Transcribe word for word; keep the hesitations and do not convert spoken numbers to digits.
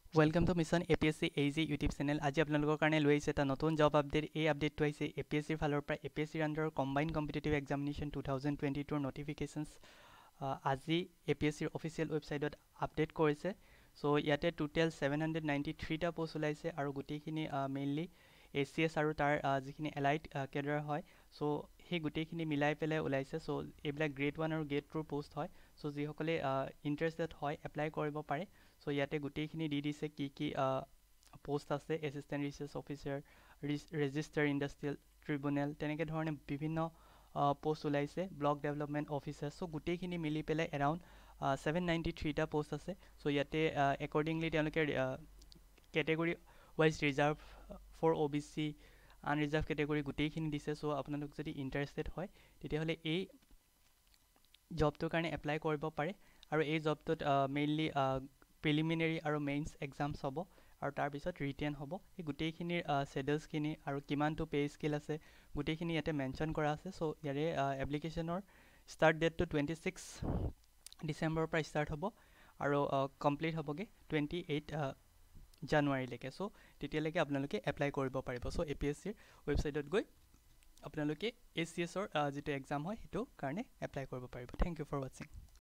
Welcome to Mission A P S C A Z YouTube channel. আজি আপোনালোকৰ কাৰণে লৈ আহিছে এটা নতুন জব আপডেট। এই আপডেটটো আহিছে A P S C ফালৰ পৰা A P S C under combined competitive examination twenty twenty-two ৰ নটিফিকেশনস আজি A P S C ৰ অফিচিয়েল ৱেবসাইটত আপডেট কৰিছে। সো ইয়াতে টোটাল seven hundred ninety-three টা পোষ্ট ওলাইছে আৰু গুটেইখিনি মেইনলি A C S আৰু তাৰ যিখিনি এলাইড কেডাৰ হয়। সো সেই গুটেইখিনি মিলাই পেলাই ওলাইছে। সো এইবিলাক গ্ৰেড one আৰু গ্ৰেড two পোষ্ট হয়। সো যিসকলে ইন্টাৰেষ্টেড হয় এপ্লাই কৰিব পাৰে। সো ইয়াতে গুটেইখিনি দি দিছে কি কি পোষ্ট আছে, assistant research officer, registrar industrial tribunal, তেনেকৈ ধৰণে বিভিন্ন পোষ্ট ওলাইছে, ব্লক ডেভেলপমেণ্ট অফিচাৰ। সো গুটেইখিনি মিলি পেলাই এৰাউণ্ড seven ninety-three টা পোষ্ট আছে। সো ইয়াতে একৰ্ডিংলি তেওঁলোকে category wise reserve for O B C, unreserved category গুটেইখিনি দিছে। সো আপোনালোক যদি ইণ্টাৰেষ্টেড হয় তেতিয়াহ'লে এই জবটোৰ কাৰণে এপ্লাই কৰিব পাৰে। আৰু এই জবটোত মেইনলি প্ৰিলিমিনাৰী আৰু মেইনছ এক্সামছ হ'ব আৰু তাৰপিছত ৰিটেন হ'ব। এই গোটেইখিনিৰ ছেডেলছখিনি আৰু কিমানটো পে স্কেল আছে গোটেইখিনি ইয়াতে মেনশ্যন কৰা আছে। চ' ইয়াৰে এপ্লিকেশ্যনৰ ষ্টাৰ্ট ডেটটো টুৱেণ্টি ছিক্স ডিচেম্বৰৰ পৰা ষ্টাৰ্ট হ'ব আৰু কমপ্লিট হ'বগৈ টুৱেণ্টি এইট জানুৱাৰীলৈকে। চ' তেতিয়ালৈকে আপোনালোকে এপ্লাই কৰিব পাৰিব। চ' A P S C ৰ ৱেবছাইটত গৈ আপোনালোকে A C S ৰ যিটো এক্সাম হয় সেইটো কাৰণে এপ্লাই কৰিব পাৰিব। থেংক ইউ ফৰ ৱাচিং।